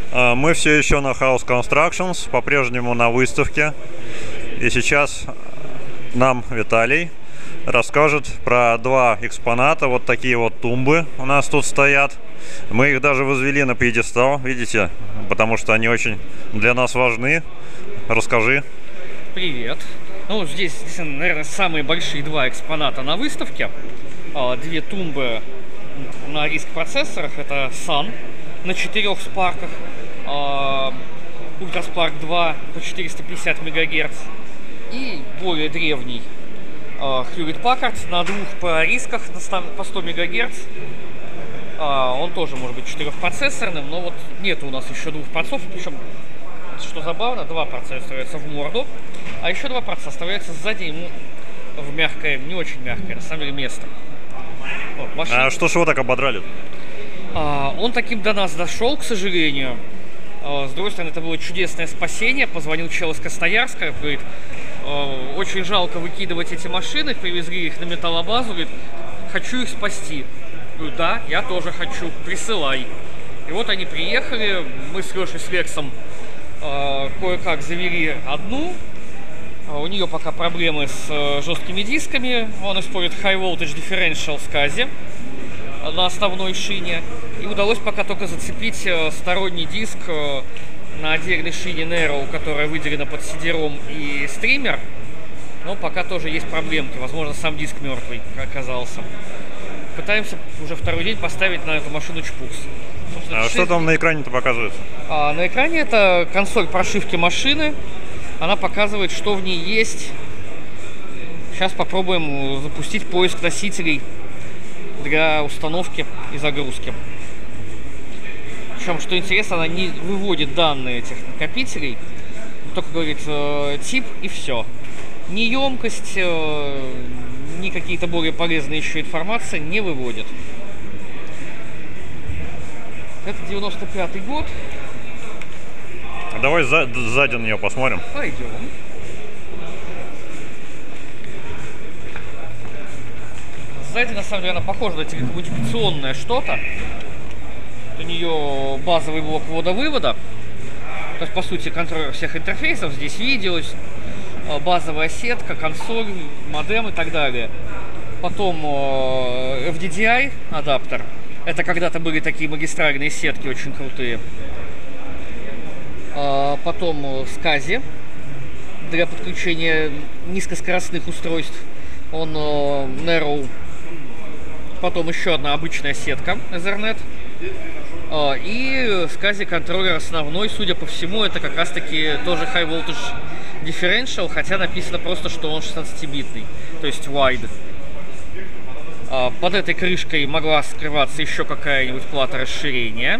Мы все еще на House Constructions, по-прежнему на выставке. И сейчас нам Виталий расскажет про два экспоната. Вот такие вот тумбы у нас тут стоят. Мы их даже возвели на пьедестал, видите, потому что они очень для нас важны. Расскажи. Привет. Ну, здесь, наверное, самые большие два экспоната на выставке. Две тумбы на риск-процессорах. Это Sun на 4 спарках, Ultraspark 2 по 450 МГц и более древний Hewlett Packard на 2 по рисках по 100 МГц. Он тоже может быть 4-процессорным, но вот нет у нас еще 2 процессоров, причем, что забавно, 2 процессора ставятся в морду, а еще 2 процессора оставляются сзади ему в мягкое, не очень мягкое, на самом деле, место. Вот, машина... А что ж его так ободрали? Он таким до нас дошел, к сожалению. С другой стороны, это было чудесное спасение. Позвонил чел из Красноярска, говорит, очень жалко выкидывать эти машины, привезли их на металлобазу, говорит, хочу их спасти. Говорю, да, я тоже хочу, присылай. И вот они приехали, мы с Лешей, с Лексом кое-как завели одну. У нее пока проблемы с жесткими дисками. Он использует High Voltage Differential SCSI на основной шине. И удалось пока только зацепить сторонний диск на отдельной шине Narrow, которая выделена под CD-ROM и стример. Но пока тоже есть проблемки. Возможно, сам диск мертвый оказался. Пытаемся уже второй день поставить на эту машину чпукс. А что там на экране-то показывается? На экране это консоль прошивки машины. Она показывает, что в ней есть. Сейчас попробуем запустить поиск носителей для установки и загрузки. Причем, что интересно, она не выводит данные этих накопителей, только говорит тип и все. Ни емкость, ни какие-то более полезные еще информации не выводит. Это 95-й год. Давай сзади на нее посмотрим. Пойдем. Сзади, на самом деле, она похожа на телекоммуникационное что-то. У нее базовый блок ввода-вывода. То есть, по сути, контроллер всех интерфейсов. Здесь видео, базовая сетка, консоль, модем и так далее. Потом FDDI адаптер. Это когда-то были такие магистральные сетки очень крутые. Потом SCSI для подключения низкоскоростных устройств. Он Narrow. Потом еще одна обычная сетка Ethernet. И SCSI контроллер основной, судя по всему, это как раз таки тоже High Voltage Differential, хотя написано просто, что он 16-битный, то есть wide. Под этой крышкой могла скрываться еще какая-нибудь плата расширения.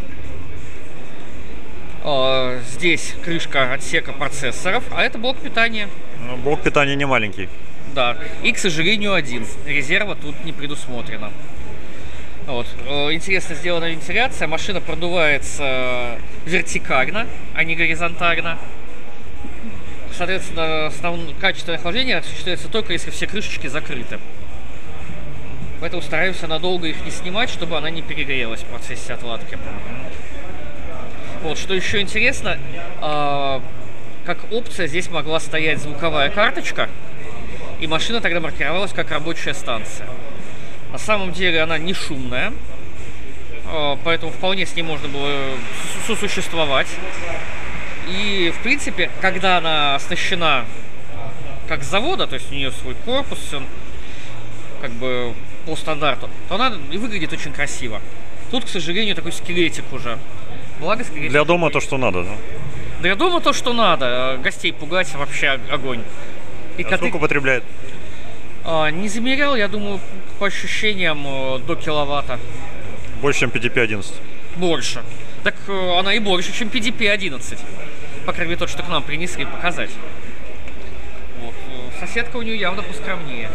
Здесь крышка отсека процессоров, а это блок питания. Ну, блок питания не маленький. Да, и, к сожалению, один. Резерва тут не предусмотрено. Вот. Интересно сделана вентиляция. Машина продувается вертикально, а не горизонтально. Соответственно, качественное охлаждение осуществляется только если все крышечки закрыты. Поэтому стараемся надолго их не снимать, чтобы она не перегрелась в процессе отладки. Вот, что еще интересно, как опция здесь могла стоять звуковая карточка, и машина тогда маркировалась как рабочая станция. На самом деле она не шумная, поэтому вполне с ней можно было сосуществовать. И, в принципе, когда она оснащена как с завода, то есть у нее свой корпус, он как бы по стандарту, то она и выглядит очень красиво. Тут, к сожалению, такой скелетик уже. Благо, скелетик для дома то, что надо, да? Для дома то, что надо. Гостей пугать вообще огонь. И сколько потребляет? Не замерял, я думаю, по ощущениям до киловатта. Больше, чем PDP-11? Больше. Так она и больше, чем PDP-11. По крайней мере, тот, что к нам принесли показать. Вот. Соседка у нее явно поскромнее.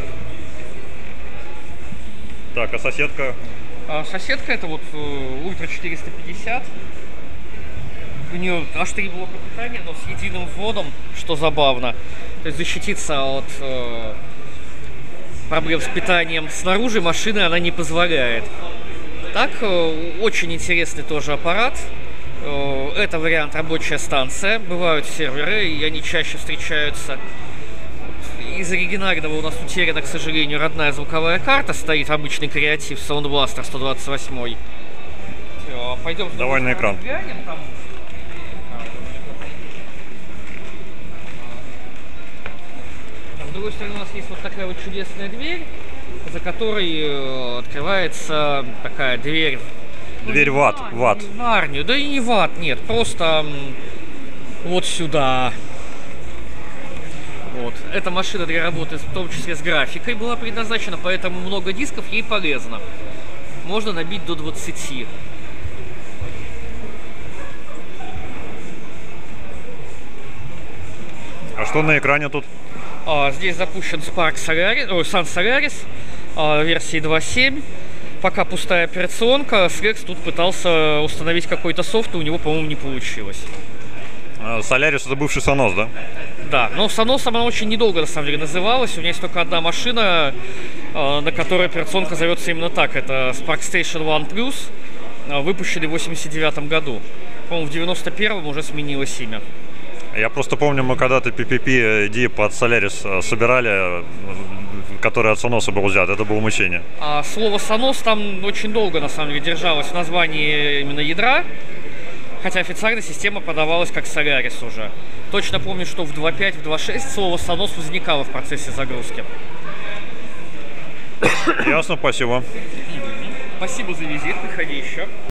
Так, а соседка? Соседка это вот Ультра 450. У нее аж 3 блока питания, но с единым вводом, что забавно. То есть защититься от проблем с питанием снаружи машины она не позволяет. Так, очень интересный тоже аппарат. Это вариант рабочая станция. Бывают серверы, и они чаще встречаются. Из оригинального у нас утеряна, к сожалению, родная звуковая карта. Стоит обычный креатив Sound Blaster 128. Пойдем Давай на экран. Глянем, там. С другой стороны у нас есть вот такая вот чудесная дверь, за которой открывается такая дверь. Дверь в ад. В ад. В Нарнию. Да и не в ад, нет. Просто вот сюда. Вот. Эта машина для работы, в том числе с графикой, была предназначена, поэтому много дисков ей полезно. Можно набить до 20. А что на экране тут? Здесь запущен Sun Solaris версии 2.7. Пока пустая операционка. Слекс тут пытался установить какой-то софт, и у него, по-моему, не получилось. Solaris — это бывший Sonos, да? Да, но Sonos она очень недолго, на самом деле, называлась. У меня есть только одна машина, на которой операционка зовется именно так. Это Spark Station One Plus, выпущенный в 89 году. По-моему, в 91-м уже сменилось имя. Я просто помню, мы когда-то PPP-D под Solaris собирали, который от Sonos был взят. Это было мучение. А слово Sonos там очень долго, на самом деле, держалось в названии именно ядра. Хотя официально система подавалась как Solaris уже. Точно помню, что в 2.5, в 2.6 слово Sonos возникало в процессе загрузки. Ясно, спасибо. Спасибо за визит, приходи еще.